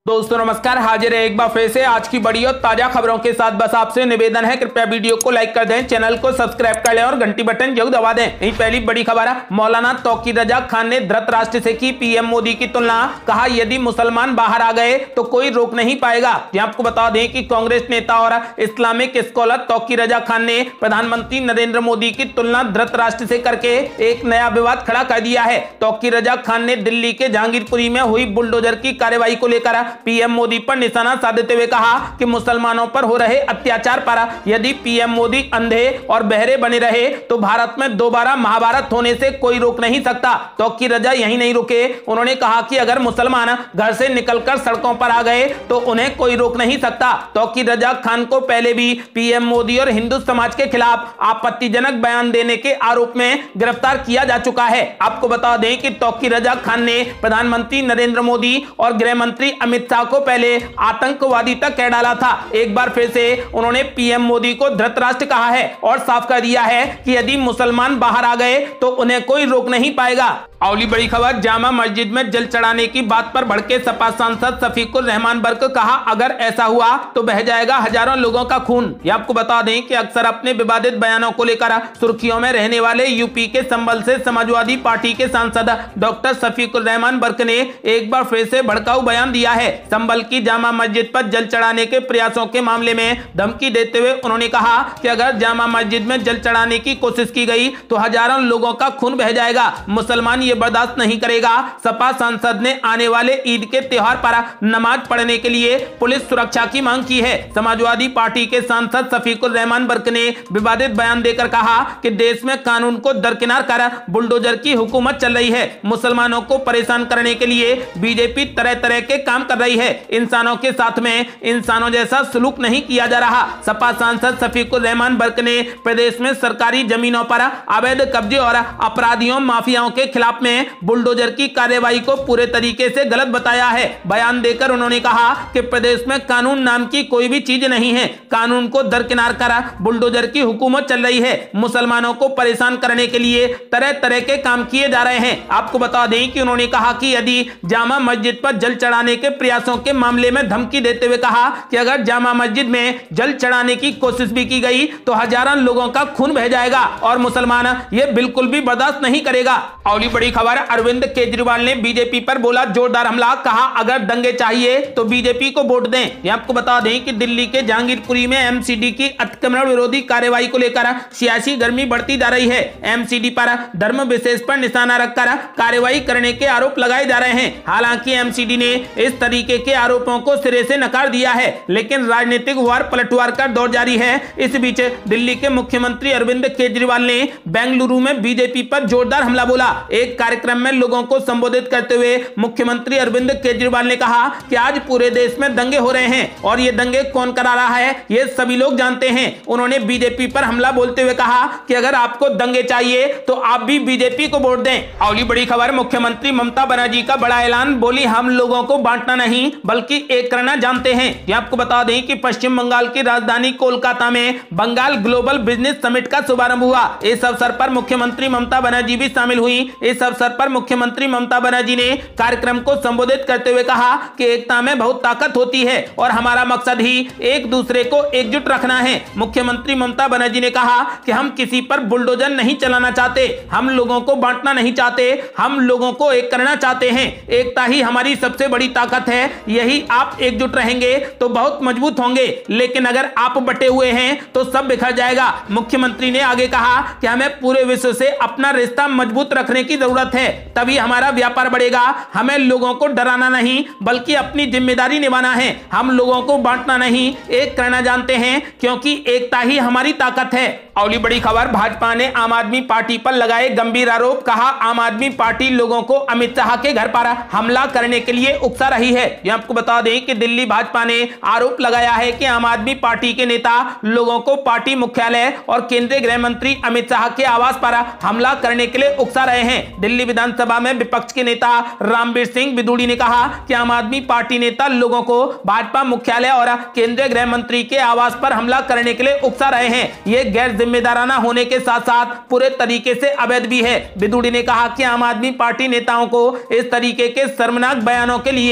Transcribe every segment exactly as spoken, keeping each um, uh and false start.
दोस्तों नमस्कार, हाजिर है एक बार फिर से आज की बड़ी और ताजा खबरों के साथ। बस आपसे निवेदन है, कृपया वीडियो को लाइक कर दें, चैनल को सब्सक्राइब कर लें और घंटी बटन जरूर दबा दें। यही पहली बड़ी खबर है, मौलाना तौकीर रजा खान ने धृतराष्ट्र से की पीएम मोदी की तुलना। कहा यदि मुसलमान बाहर आ गए तो कोई रोक नहीं पाएगा। आपको बता दें कि कांग्रेस नेता और इस्लामिक स्कॉलर तौकीर रजा खान ने प्रधानमंत्री नरेंद्र मोदी की तुलना धृतराष्ट्र से करके एक नया विवाद खड़ा कर दिया है। तौकीर रजा खान ने दिल्ली के जहांगीरपुरी में हुई बुलडोजर की कार्रवाई को लेकर पीएम मोदी पर निशाना साधते हुए कहा कि मुसलमानों पर हो रहे अत्याचार पर यदि पीएम मोदी अंधे और बहरे बने रहे तो भारत में दोबारा महाभारत होने से कोई रोक नहीं सकता। तौकीर रजा यही नहीं रुके, उन्होंने कहा कि अगर मुसलमान घर से निकलकर सड़कों पर आ गए तो उन्हें कोई रोक नहीं सकता। तौकीर रजा खान को पहले भी पीएम मोदी और हिंदू समाज के खिलाफ आपत्तिजनक बयान देने के आरोप में गिरफ्तार किया जा चुका है। आपको बता दें कि तौकीर रजा खान ने प्रधानमंत्री नरेंद्र मोदी और गृह मंत्री अमित शाह को पहले आतंकवादी तक कह डाला था। एक बार फिर से उन्होंने पीएम मोदी को धृतराष्ट्र कहा है और साफ कर दिया है कि यदि मुसलमान बाहर आ गए तो उन्हें कोई रोक नहीं पाएगा। अगली बड़ी खबर, जामा मस्जिद में जल चढ़ाने की बात पर भड़के सपा सांसद शफीकुर रहमान बर्क। कहा अगर ऐसा हुआ तो बह जाएगा हजारों लोगों का खून। ये आपको बता दें कि अक्सर अपने विवादित बयानों को लेकर सुर्खियों में रहने वाले यूपी के संभल से समाजवादी पार्टी के सांसद डॉक्टर शफीकुर रहमान बर्क ने एक बार फिर से भड़काऊ बयान दिया है। संभल की जामा मस्जिद पर जल चढ़ाने के प्रयासों के मामले में धमकी देते हुए उन्होंने कहा कि अगर जामा मस्जिद में जल चढ़ाने की कोशिश की गई तो हजारों लोगों का खून बह जाएगा। मुसलमान ये बर्दाश्त नहीं करेगा। सपा सांसद ने आने वाले ईद के त्योहार पर नमाज पढ़ने के लिए पुलिस सुरक्षा की मांग की है। समाजवादी पार्टी के सांसद शफीकुर रहमान बर्क ने विवादित बयान देकर कहा कि देश में कानून को दरकिनार कर बुलडोजर की हुकूमत चल रही है। मुसलमानों को परेशान करने के लिए बीजेपी तरह तरह के काम कर रही है। इंसानों के साथ में इंसानों जैसा सलूक नहीं किया जा रहा। सपा सांसद शफीकुर रहमान बर्क ने प्रदेश में सरकारी जमीनों पर अवैध कब्जे और अपराधियों माफियाओं के खिलाफ में बुलडोजर की कार्रवाई को पूरे तरीके से गलत बताया है। बयान देकर उन्होंने कहा कि प्रदेश में कानून नाम की कोई भी चीज नहीं है। कानून को दरकिनार कर बुलडोजर की हुकूमत चल रही है। मुसलमानों को परेशान करने के लिए तरह तरह के काम किए जा रहे हैं। आपको बता दें कि उन्होंने कहा कि यदि जामा मस्जिद पर जल चढ़ाने के प्रयासों के मामले में धमकी देते हुए कहा कि अगर जामा मस्जिद में जल चढ़ाने की कोशिश भी की गई तो हजारों लोगों का खून बह जाएगा और मुसलमान ये बिल्कुल भी बर्दाश्त नहीं करेगा। अगली बड़ी खबर, अरविंद केजरीवाल ने बीजेपी पर बोला जोरदार हमला। कहा अगर दंगे चाहिए तो बीजेपी को वोट दें। ये आपको बता दें कि दिल्ली के जहांगीरपुरी में एमसीडी की अतिक्रमण विरोधी कार्रवाई को लेकर सियासी गर्मी बढ़ती जा रही है। एमसीडी पर धर्म विशेष पर निशाना रखकर कार्रवाई करने के आरोप लगाए जा रहे हैं। हालांकि एमसीडी ने इस तरीके के आरोपों को सिरे से नकार दिया है, लेकिन राजनीतिक वार पलटवार का दौर जारी है। इस बीच दिल्ली के मुख्यमंत्री अरविंद केजरीवाल ने बेंगलुरु में बीजेपी पर जोरदार हमला बोला। एक कार्यक्रम में लोगों को संबोधित करते हुए मुख्यमंत्री अरविंद केजरीवाल ने कहा कि आज पूरे देश में दंगे हो रहे हैं और ये दंगे कौन करा रहा है ये सभी लोग जानते हैं। उन्होंने बीजेपी पर हमला बोलते हुए कहा कि अगर आपको दंगे चाहिए तो आप भी बीजेपी को वोट दें। अगली बड़ी खबर, मुख्यमंत्री ममता बनर्जी का बड़ा ऐलान। बोली हम लोगों को बांटना नहीं बल्कि एक करना जानते हैं। ये आपको बता दें कि पश्चिम बंगाल की राजधानी कोलकाता में बंगाल ग्लोबल बिजनेस समिट का शुभारंभ हुआ। इस अवसर पर मुख्यमंत्री ममता बनर्जी भी शामिल हुई। इस अवसर पर मुख्यमंत्री ममता बनर्जी ने कार्यक्रम को संबोधित करते हुए कहा कि एकता में बहुत ताकत होती है और हमारा मकसद ही एक दूसरे को एकजुट रखना है। मुख्यमंत्री ममता बनर्जी ने कहा कि हम किसी पर बुलडोजर नहीं चलाना चाहते, हम लोगों को बांटना नहीं चाहते, हम लोगों को एक करना चाहते हैं। एकता ही हमारी सबसे बड़ी ताकत है। यही आप एकजुट रहेंगे तो बहुत मजबूत होंगे, लेकिन अगर आप बटे हुए हैं तो सब बिखर जाएगा। मुख्यमंत्री ने आगे कहा कि हमें पूरे विश्व से अपना रिश्ता मजबूत रखने की जरूरत है, तभी हमारा व्यापार बढ़ेगा। हमें लोगों को डराना नहीं बल्कि अपनी जिम्मेदारी निभाना है। हम लोगों को बांटना नहीं एक करना जानते हैं, क्योंकि एकता ही हमारी ताकत है। अगली बड़ी खबर, भाजपा ने आम आदमी पार्टी पर लगाए गंभीर आरोप। कहा आम आदमी पार्टी लोगों को अमित शाह के घर पर हमला करने के लिए उकसा रही है। यह आपको बता दें कि दिल्ली भाजपा ने आरोप लगाया है कि आम आदमी पार्टी के नेता लोगों को पार्टी मुख्यालय और केंद्रीय गृह मंत्री अमित शाह के आवास पर हमला करने के लिए उकसा रहे हैं। दिल्ली विधानसभा में विपक्ष के नेता रामवीर सिंह बिदुड़ी ने कहा कि आम आदमी पार्टी नेता लोगों को भाजपा मुख्यालय और केंद्रीय गृह मंत्री के आवास पर हमला करने के लिए उकसा रहे हैं। ये गैर जिम्मेदाराना होने के साथ साथ पूरे तरीके से अवैध भी है। बिदुड़ी ने कहा कि आम आदमी पार्टी नेताओं को इस तरीके के शर्मनाक बयानों के लिए पूरी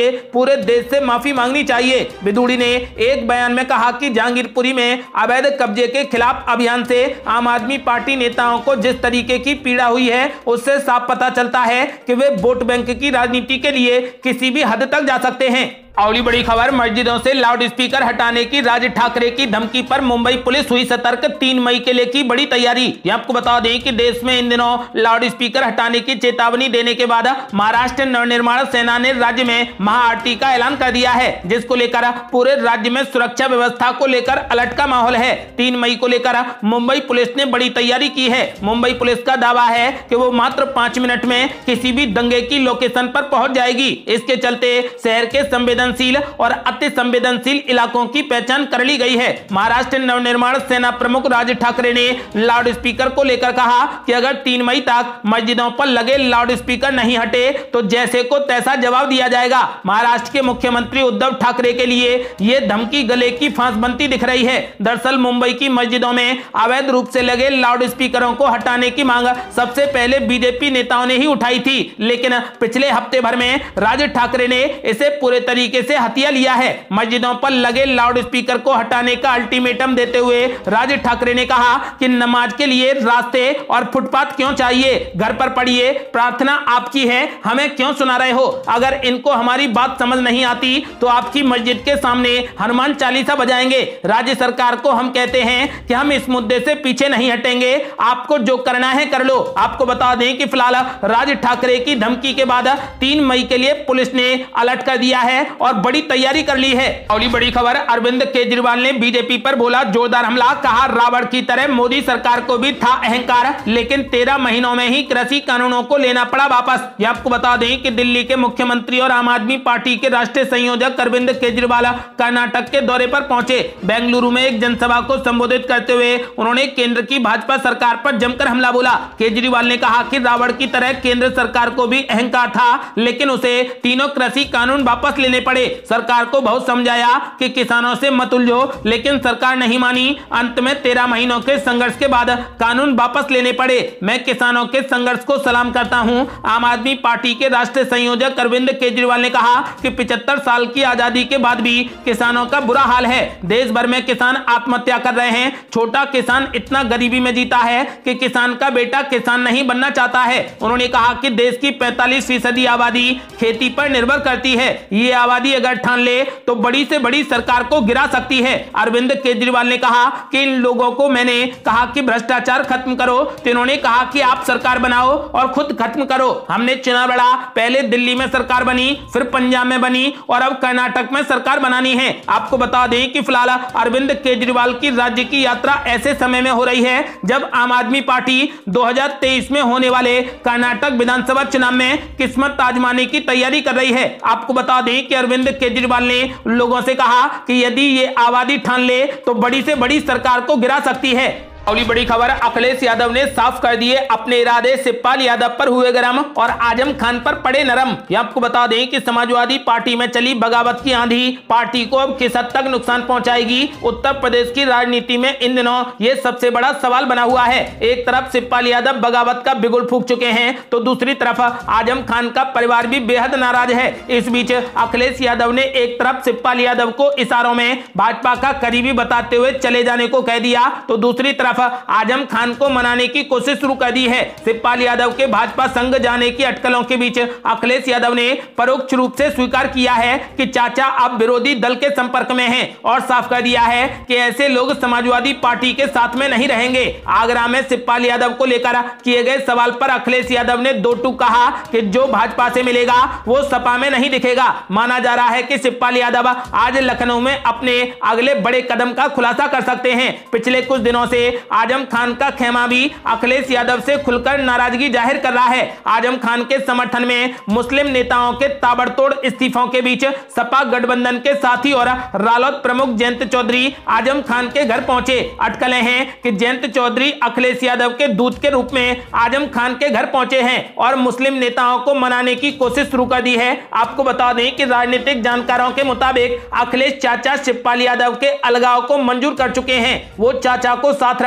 पूरे देश से माफी मांगनी चाहिए। विदुड़ी ने एक बयान में कहा कि जहांगीरपुरी में अवैध कब्जे के खिलाफ अभियान से आम आदमी पार्टी नेताओं को जिस तरीके की पीड़ा हुई है उससे साफ पता चलता है कि वे वोट बैंक की राजनीति के लिए किसी भी हद तक जा सकते हैं। अगली बड़ी खबर, मस्जिदों से लाउड स्पीकर हटाने की राज ठाकरे की धमकी पर मुंबई पुलिस हुई सतर्क। तीन मई के लिए की बड़ी तैयारी। यह आपको बता दें कि देश में इन दिनों लाउड स्पीकर हटाने की चेतावनी देने के बाद महाराष्ट्र नवनिर्माण सेना ने राज्य में महाआरती का ऐलान कर दिया है, जिसको लेकर पूरे राज्य में सुरक्षा व्यवस्था को लेकर अलर्ट का माहौल है। तीन मई को लेकर मुंबई पुलिस ने बड़ी तैयारी की है। मुंबई पुलिस का दावा है कि वो मात्र पांच मिनट में किसी भी दंगे की लोकेशन पर पहुंच जाएगी। इसके चलते शहर के संवेदन और अति संवेदनशील इलाकों की पहचान कर ली गई है। महाराष्ट्र नवनिर्माण सेना प्रमुख राज ठाकरे ने लाउड स्पीकर को लेकर कहा कि अगर तीन मई तक मस्जिदों पर लगे लाउड स्पीकर नहीं हटे तो जैसे को तैसा जवाब दिया जाएगा। महाराष्ट्र के मुख्यमंत्री उद्धव ठाकरे के लिए यह धमकी गले की फांस बनती दिख रही है। दरअसल मुंबई की मस्जिदों में अवैध रूप से लगे लाउड स्पीकरों को हटाने की मांग सबसे पहले बीजेपी नेताओं ने ही उठाई थी, लेकिन पिछले हफ्ते भर में राज ठाकरे ने इसे पूरे तरीके से हथिया लिया है। मस्जिदों पर लगे लाउड स्पीकर को हटाने का अल्टीमेटम देते हुए राज ठाकरे ने कहा कि नमाज के लिए रास्ते और फुटपाथ क्यों चाहिए, घर पर पढ़िए, प्रार्थना आपकी है, हमें क्यों सुना रहे हो। अगर इनको हमारी बात समझ नहीं आती तो आपकी मस्जिद के सामने हनुमान चालीसा बजाएंगे। राज्य सरकार को हम कहते हैं कि हम इस मुद्दे से पीछे नहीं हटेंगे, आपको जो करना है कर लो। आपको बता दें कि फिलहाल राज ठाकरे की धमकी के बाद तीन मई के लिए पुलिस ने अलर्ट कर दिया है और बड़ी तैयारी कर ली है। अगली बड़ी खबर, अरविंद केजरीवाल ने बीजेपी पर बोला जोरदार हमला। कहा रावण की तरह मोदी सरकार को भी था अहंकार, लेकिन तेरह महीनों में ही कृषि कानूनों को लेना पड़ा वापस। यह आपको बता दें कि दिल्ली के मुख्यमंत्री और आम आदमी पार्टी के राष्ट्रीय संयोजक अरविंद केजरीवाल कर्नाटक के दौरे पर पहुंचे। बेंगलुरु में एक जनसभा को संबोधित करते हुए उन्होंने केंद्र की भाजपा सरकार पर जमकर हमला बोला। केजरीवाल ने कहा कि रावण की तरह केंद्र सरकार को भी अहंकार था, लेकिन उसे तीनों कृषि कानून वापस लेने पड़े। सरकार को बहुत समझाया कि किसानों से मत उलझो, लेकिन सरकार नहीं मानी। अंत में तेरह महीनों के संघर्ष के बाद कानून वापस लेने पड़े। मैं किसानों के संघर्ष को सलाम करता हूं। आम आदमी पार्टी के राष्ट्रीय संयोजक अरविंद केजरीवाल ने कहा कि पचहत्तर साल की आजादी के बाद भी किसानों का बुरा हाल है। देश भर में किसान आत्महत्या कर रहे हैं। छोटा किसान इतना गरीबी में जीता है कि किसान का बेटा किसान नहीं बनना चाहता है। उन्होंने कहा कि देश की पैंतालीस फीसदी आबादी खेती पर निर्भर करती है। ये आबादी अगर ठान ले तो बड़ी से बड़ी सरकार को गिरा सकती है। अरविंद केजरीवाल ने कहा कि इन लोगों को मैंने कहा कि भ्रष्टाचार खत्म करो, तो इन्होंने कहा कि आप सरकार बनाओ और खुद खत्म करो। हमने चुनाव लड़ा, पहले दिल्ली में सरकार बनी, फिर पंजाब में बनी और अब कर्नाटक में सरकार बनानी है। आपको बता दें कि फिलहाल अरविंद केजरीवाल की राज्य की यात्रा ऐसे समय में हो रही है जब आम आदमी पार्टी दो हज़ार तेईस में होने वाले कर्नाटक विधानसभा चुनाव में किस्मत आजमाने की तैयारी कर रही है। आपको बता दें कि अरविंद केजरीवाल ने लोगों से कहा कि यदि ये आबादी ठान ले तो बड़ी से बड़ी सरकार को गिरा सकती है। अगली बड़ी खबर, अखिलेश यादव ने साफ कर दिए अपने इरादे। शिवपाल यादव पर हुए गरम और आजम खान पर पड़े नरम। यह आपको बता दें कि समाजवादी पार्टी में चली बगावत की आंधी पार्टी को अब किस हद तक नुकसान पहुंचाएगी। उत्तर प्रदेश की राजनीति में इन दिनों यह सबसे बड़ा सवाल बना हुआ है। एक तरफ शिवपाल यादव बगावत का बिगुल फूंक चुके हैं तो दूसरी तरफ आजम खान का परिवार भी बेहद नाराज है। इस बीच अखिलेश यादव ने एक तरफ शिवपाल यादव को इशारों में भाजपा का करीबी बताते हुए चले जाने को कह दिया, तो दूसरी तरफ आजम खान को मनाने की कोशिश शुरू कर दी है। शिवपाल यादव के भाजपा संग जाने की अटकलों के बीच अखिलेश यादव ने परोक्ष रूप से स्वीकार किया है कि चाचा अब विरोधी दल के संपर्क में हैं और साफ कर दिया है कि ऐसे लोग समाजवादी पार्टी के साथ में नहीं रहेंगे। आगरा में शिवपाल यादव को लेकर किए गए सवाल पर अखिलेश यादव ने दो टूक कहा कि जो भाजपा से मिलेगा वो सपा में नहीं दिखेगा। माना जा रहा है कि शिवपाल यादव आज लखनऊ में अपने अगले बड़े कदम का खुलासा कर सकते हैं। पिछले कुछ दिनों से आजम खान का खेमा भी अखिलेश यादव से खुलकर नाराजगी जाहिर कर रहा है। आजम खान के समर्थन में मुस्लिम नेताओं के ताबड़तोड़ इस्तीफों के बीच सपा गठबंधन के साथी और रालोद प्रमुख जयंत चौधरी आजम खान के घर पहुंचे। अटकलें हैं कि जयंत चौधरी अखिलेश यादव के दूत के रूप में आजम खान के घर पहुंचे हैं और मुस्लिम नेताओं को मनाने की कोशिश शुरू कर दी है। आपको बता दें कि राजनीतिक जानकारों के मुताबिक अखिलेश चाचा शिवपाल यादव के अलगाव को मंजूर कर चुके हैं। वो चाचा को साथ रख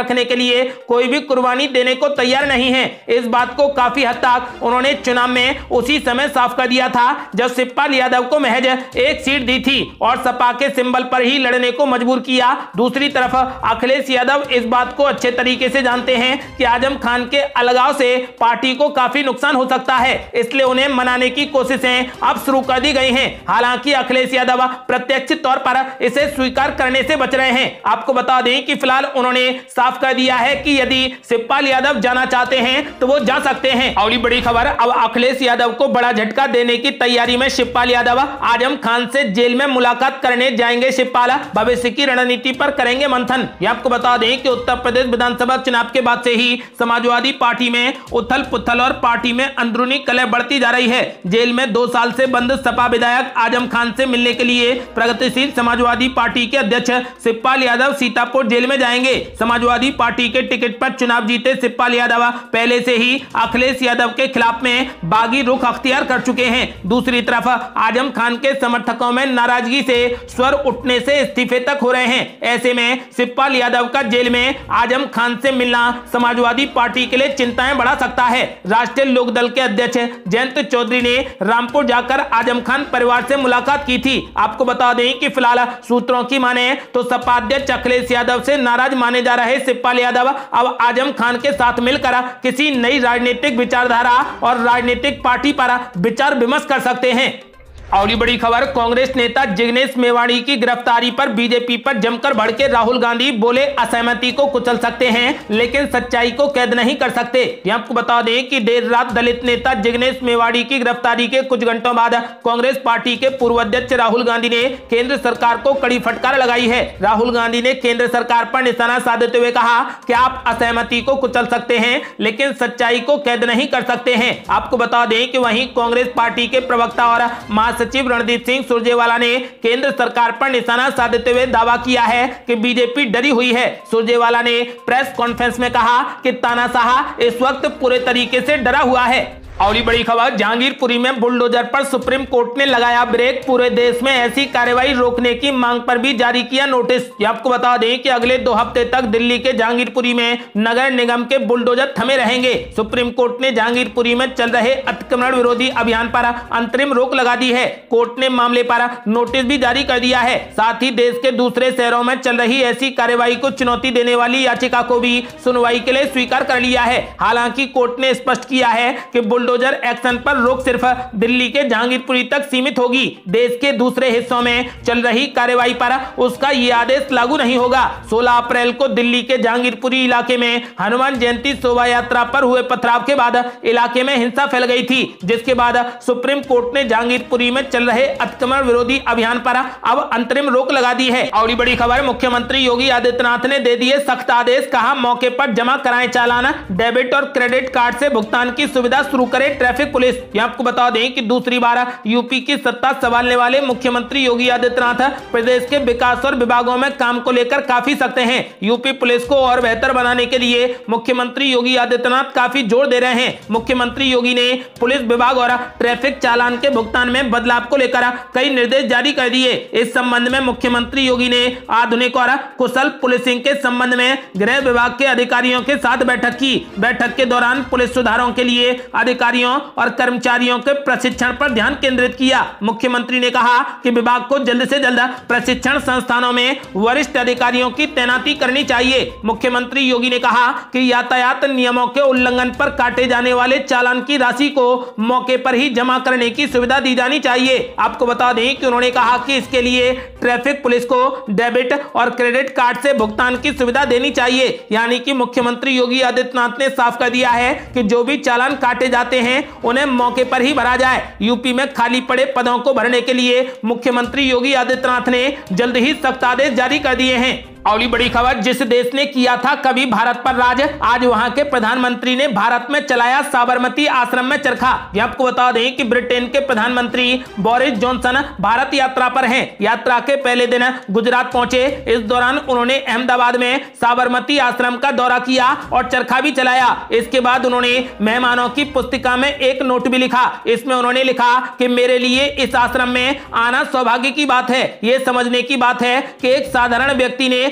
रखने के लिए कोई भी कुर्बानी देने को तैयार नहीं है। इस बात को काफी हद तक उन्होंने चुनाव में उसी समय साफ कर दिया था जब शिवपाल यादव को महज एक सीट दी थी और सपा के सिंबल पर ही लड़ने को मजबूर किया। दूसरी तरफ अखिलेश यादव इस बात को अच्छे तरीके से जानते हैं कि आजम खान के अलगाव से पार्टी को काफी नुकसान हो सकता है, इसलिए उन्हें मनाने की कोशिशें अब शुरू कर दी गई हैं। हालांकि अखिलेश यादव प्रत्यक्ष तौर पर इसे स्वीकार करने से बच रहे हैं। आपको बता दें कि फिलहाल उन्होंने साफ कर दिया है कि यदि शिवपाल यादव जाना चाहते हैं तो वो जा सकते हैं। अगली बड़ी खबर, अब अखिलेश यादव को बड़ा झटका देने की तैयारी में शिवपाल यादव आजम खान से जेल में मुलाकात करने जाएंगे। शिवपाल भविष्य की रणनीति पर करेंगे मंथन। ये आपको बता दें कि उत्तर प्रदेश विधानसभा चुनाव के बाद से ही समाजवादी पार्टी में उथल पुथल और पार्टी में अंदरूनी कलह बढ़ती जा रही है। जेल में दो साल से बंद सपा विधायक आजम खान से मिलने के लिए प्रगतिशील समाजवादी पार्टी के अध्यक्ष शिवपाल यादव सीतापुर जेल में जाएंगे। समाजवादी पार्टी के टिकट पर चुनाव जीते शिवपाल यादव पहले से ही अखिलेश यादव के खिलाफ में बागी रुख अख्तियार कर चुके हैं। दूसरी तरफ आजम खान के समर्थकों में नाराजगी से स्वर उठने से इस्तीफे तक हो रहे हैं। ऐसे में शिवपाल यादव का जेल में आजम खान से मिलना समाजवादी पार्टी के लिए चिंताएं बढ़ा सकता है। राष्ट्रीय लोकदल के अध्यक्ष जयंत चौधरी ने रामपुर जाकर आजम खान परिवार से मुलाकात की थी। आपको बता दें कि फिलहाल सूत्रों की माने तो सपा अध्यक्ष अखिलेश यादव से नाराज माने जा रहे शिवपाल यादव अब आजम खान के साथ मिलकर किसी नई राजनीतिक विचारधारा और राजनीतिक पार्टी पर विचार विमर्श कर सकते हैं। अगली बड़ी खबर, कांग्रेस नेता जिग्नेश मेवाड़ी की गिरफ्तारी पर बीजेपी पर जमकर भड़के राहुल गांधी बोले असहमति को कुचल सकते हैं लेकिन सच्चाई को कैद नहीं कर सकते। ये आपको बता दें कि देर रात दलित नेता जिग्नेश मेवाड़ी की गिरफ्तारी के कुछ घंटों बाद कांग्रेस पार्टी के पूर्व अध्यक्ष राहुल गांधी ने केंद्र सरकार को कड़ी फटकार लगाई है। राहुल गांधी ने केंद्र सरकार पर निशाना साधते हुए कहा कि आप असहमति को कुचल सकते हैं लेकिन सच्चाई को कैद नहीं कर सकते हैं। आपको बता दें कि वहीं कांग्रेस पार्टी के प्रवक्ता और सचिव रणदीप सिंह सुरजेवाला ने केंद्र सरकार पर निशाना साधते हुए दावा किया है कि बीजेपी डरी हुई है। सुरजेवाला ने प्रेस कॉन्फ्रेंस में कहा कि तानाशाह इस वक्त पूरे तरीके से डरा हुआ है। अगली बड़ी खबर, जहांगीरपुरी में बुलडोजर पर सुप्रीम कोर्ट ने लगाया ब्रेक। पूरे देश में ऐसी कार्रवाई रोकने की मांग पर भी जारी किया नोटिस। आपको बता दें कि अगले दो हफ्ते तक दिल्ली के जहांगीरपुरी में नगर निगम के बुलडोजर थमे रहेंगे। सुप्रीम कोर्ट ने जहांगीरपुरी में चल रहे अतिक्रमण विरोधी अभियान पर अंतरिम रोक लगा दी है। कोर्ट ने मामले पर नोटिस भी जारी कर दिया है। साथ ही देश के दूसरे शहरों में चल रही ऐसी कार्रवाई को चुनौती देने वाली याचिका को भी सुनवाई के लिए स्वीकार कर लिया है। हालांकि कोर्ट ने स्पष्ट किया है कि बुलडोजर एक्शन पर रोक सिर्फ दिल्ली के जहांगीरपुरी तक सीमित होगी। देश के दूसरे हिस्सों में चल रही कार्रवाई पर उसका यह आदेश लागू नहीं होगा। सोलह अप्रैल को दिल्ली के जहांगीरपुरी इलाके में हनुमान जयंती शोभा यात्रा पर हुए पथराव के बाद इलाके में हिंसा फैल गई थी, जिसके बाद सुप्रीम कोर्ट ने जहांगीरपुरी में चल रहे अतिक्रमण विरोधी अभियान पर अब अंतरिम रोक लगा दी है। अगली बड़ी खबर, मुख्यमंत्री योगी आदित्यनाथ ने दे दिए सख्त आदेश। कहा मौके पर जमा कराएं चालान, डेबिट और क्रेडिट कार्ड से भुगतान की सुविधा शुरू करे ट्रैफिक पुलिस। ये आपको बता दें कि दूसरी बार यूपी की सत्ता संभालने वाले मुख्यमंत्री योगी आदित्यनाथ प्रदेश के विकास और विभागों में काम को लेकर काफी सख्त हैं। यूपी पुलिस को और बेहतर बनाने के लिए मुख्यमंत्री योगी आदित्यनाथ काफी जोर दे रहे हैं। मुख्यमंत्री योगी ने पुलिस विभाग और ट्रैफिक चालान के भुगतान में बदलाव को लेकर कई निर्देश जारी कर दिए। इस संबंध में मुख्यमंत्री योगी ने आधुनिक और कुशल पुलिसिंग के संबंध में गृह विभाग के अधिकारियों के साथ बैठक की। बैठक के दौरान पुलिस सुधारों के लिए अधिकारियों और कर्मचारियों के प्रशिक्षण पर ध्यान केंद्रित किया। मुख्यमंत्री ने कहा कि विभाग को जल्द से जल्द प्रशिक्षण संस्थानों में वरिष्ठ अधिकारियों की तैनाती करनी चाहिए। मुख्यमंत्री योगी ने कहा कि यातायात नियमों के उल्लंघन पर काटे जाने वाले चालान की राशि को मौके पर ही जमा करने की सुविधा दी जानी चाहिए। आपको बता दें कि उन्होंने कहा कि इसके लिए ट्रैफिक पुलिस को डेबिट और क्रेडिट कार्ड से भुगतान की सुविधा देनी चाहिए। यानी कि मुख्यमंत्री योगी आदित्यनाथ ने साफ कर दिया है कि जो भी चालान काटे जाते हैं उन्हें मौके पर ही भरा जाए। यूपी में खाली पड़े पदों को भरने के लिए मुख्यमंत्री योगी आदित्यनाथ ने जल्द ही सख्त आदेश जारी कर दिए हैं। अगली बड़ी खबर, जिस देश ने किया था कभी भारत पर राज, आज वहां के प्रधानमंत्री ने भारत में चलाया साबरमती आश्रम में चरखा। ये आपको बता दें कि ब्रिटेन के प्रधानमंत्री बोरिस जॉनसन भारत यात्रा पर हैं। यात्रा के पहले दिन गुजरात पहुंचे। इस दौरान उन्होंने अहमदाबाद में साबरमती आश्रम का दौरा किया और चरखा भी चलाया। इसके बाद उन्होंने मेहमानों की पुस्तिका में एक नोट भी लिखा। इसमें उन्होंने लिखा कि मेरे लिए इस आश्रम में आना सौभाग्य की बात है। यह समझने की बात है कि एक साधारण व्यक्ति ने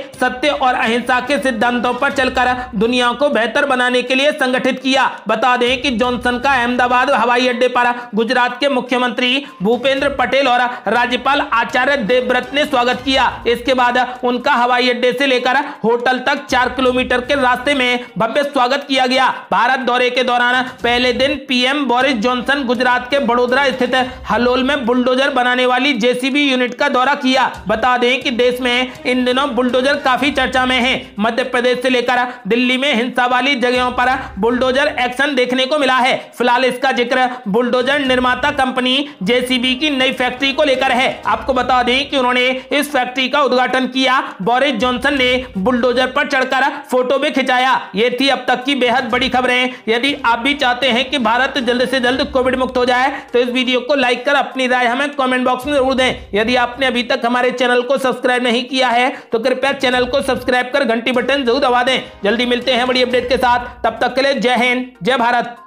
सत्य और अहिंसा के सिद्धांतों पर चलकर दुनिया को बेहतर बनाने के लिए संगठित किया। बता दें कि जॉनसन का अहमदाबाद हवाई अड्डे पर गुजरात के मुख्यमंत्री भूपेंद्र पटेल और राज्यपाल आचार्य देवव्रत ने स्वागत किया। इसके बाद उनका हवाई अड्डे से लेकर होटल तक चार किलोमीटर के रास्ते में भव्य स्वागत किया गया। भारत दौरे के दौरान पहले दिन पीएम बोरिस जॉनसन गुजरात के बड़ोदरा स्थित हलोल में बुलडोजर बनाने वाली जेसीबी यूनिट का दौरा किया। बता दें कि देश में इन दिनों बुलडोजर काफी चर्चा में है। मध्य प्रदेश से लेकर दिल्ली में हिंसा वाली जगहों पर बुलडोजर एक्शन देखने को मिला है। फिलहाल इसका जिक्र बुलडोजर निर्माता कंपनी जेसीबी की नई फैक्ट्री को लेकर है। आपको बता दें कि उन्होंने इस फैक्ट्री का उद्घाटन किया। बोरिस जॉनसन ने बुलडोजर पर चढ़कर फोटो भी खिंचाया। ये थी अब तक की बेहद बड़ी खबरें। यदि आप भी चाहते हैं कि भारत जल्द से जल्द कोविड मुक्त हो जाए तो इस वीडियो को लाइक कर अपनी राय हमें कमेंट बॉक्स में जरूर दें। यदि आपने अभी तक हमारे चैनल को सब्सक्राइब नहीं किया है तो कृपया चैनल को सब्सक्राइब कर घंटी बटन जरूर दबा दें। जल्दी मिलते हैं बड़ी अपडेट के साथ, तब तक के लिए जय हिंद जय भारत।